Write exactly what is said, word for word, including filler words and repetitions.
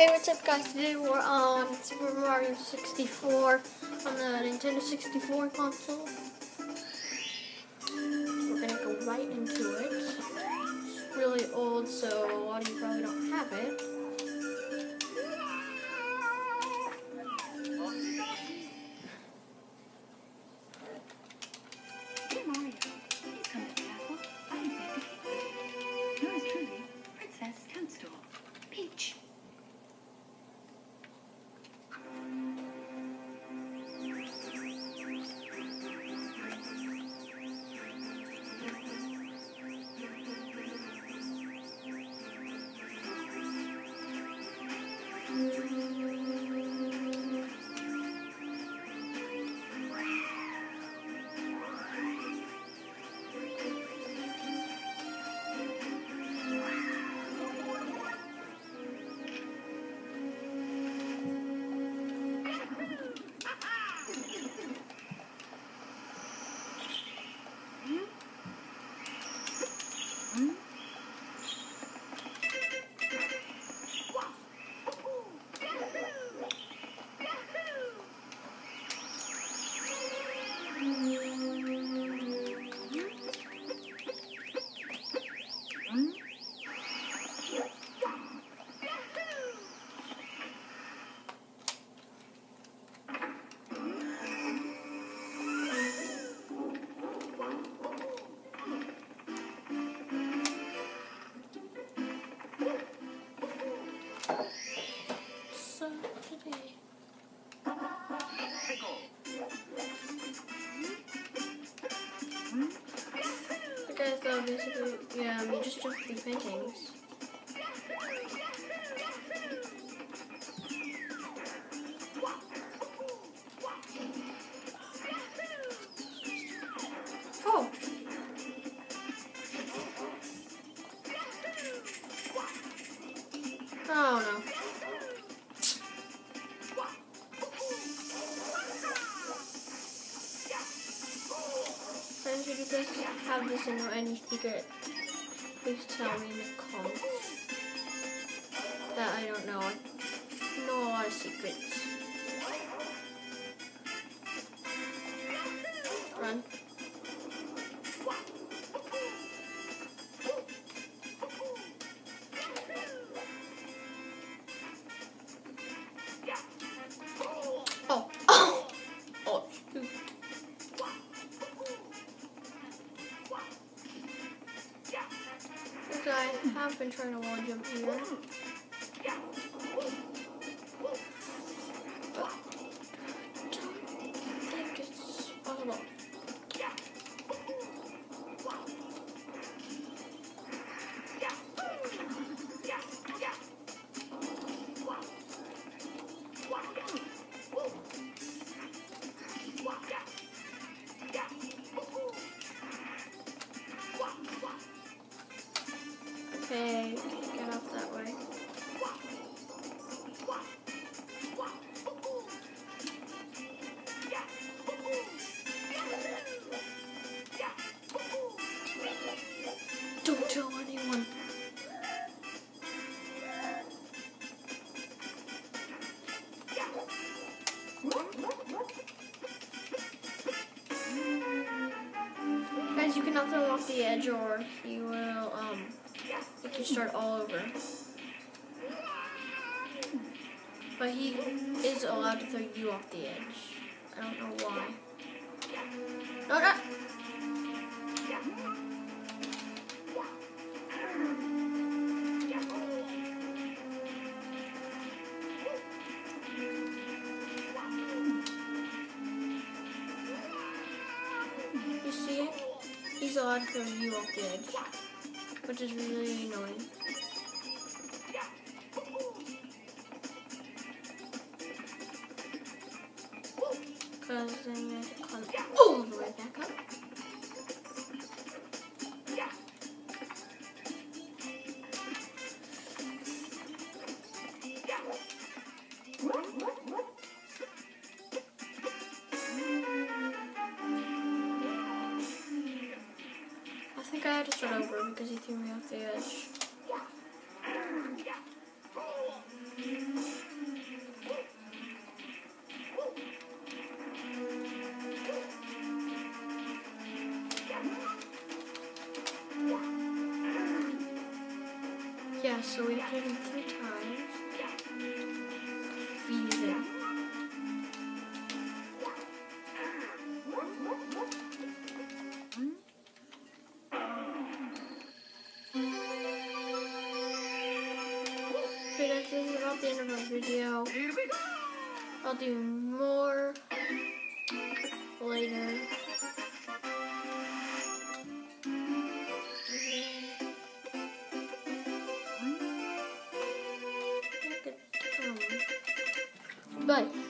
Hey, what's up guys? Today we're on Super Mario sixty-four on the Nintendo sixty-four console. We're gonna go right into it. It's really old, so a lot of you probably don't have it. Hey Mario, please come to the castle. I'm Betty. Yours truly, Princess Toadstool. Peach. So today, okay, so basically, yeah, we just jumped through paintings. Oh! Oh no. Friends, if you guys have this and know any secret, please tell me in the comments. That I don't know. I know a lot of secrets. Run. Oh. Oh. Oh. Shoot. Because I have been trying to wall jump here. But I don't think it's possible. Okay, can't get off that way. Don't tell anyone. Guys, you cannot throw him off the edge or he will um make you start all over. But he is allowed to throw you off the edge. I don't know why. No, no. You see it? He's allowed to throw you off the edge, which is really annoying. Because then you have to come all the way back up. I think I had to start over because he threw me off the edge. Yeah, so we have to hit him three times. Freezing. Okay, guys, this is about the end of our video. I'll do more later. Bye.